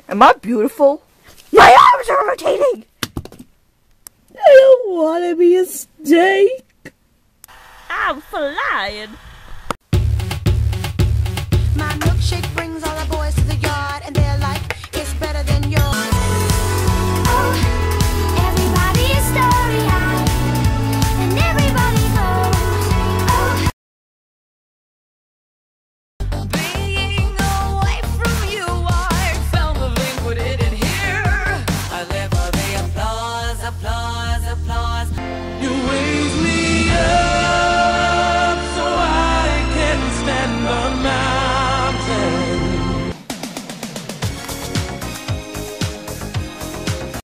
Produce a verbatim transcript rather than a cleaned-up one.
Am I beautiful? My arms are rotating! I don't want to be a steak. I'm flying.